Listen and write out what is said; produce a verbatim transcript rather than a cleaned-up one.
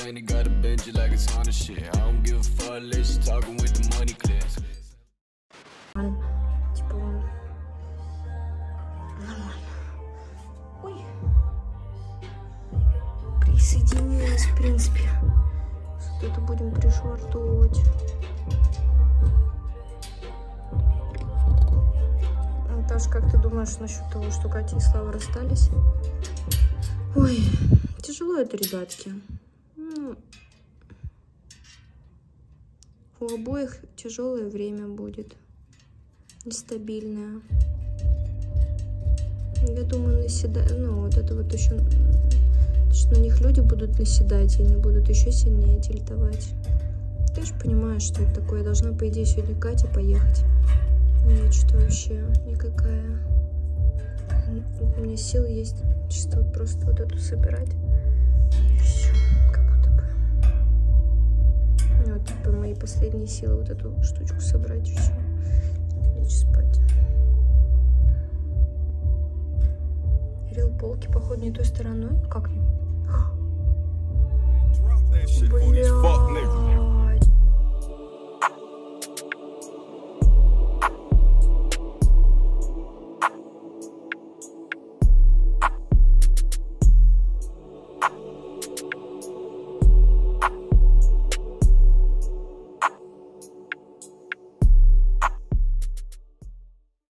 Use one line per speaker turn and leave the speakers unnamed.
Типа он нормально. Ой. Присоединилась, в принципе. Что-то будем пришвартовывать. Наташ, как ты думаешь насчет того, что Катя и Слава расстались? Ой, тяжело это, ребятки. Ну, у обоих тяжелое время будет. Нестабильное. Я думаю, наседать, ну, вот это вот еще, что на них люди будут наседать, и они будут еще сильнее тильтовать. Ты же понимаешь, что это такое. Я должна, по идее, сегодня Катя поехать. Нет, что вообще никакая. У меня сил есть чисто вот просто вот эту собирать. И все, как будто бы. Вот, типа, мои последние силы вот эту штучку собрать, и все. Лечь спать. Рил полки, походу, не той стороной. Как? Бля.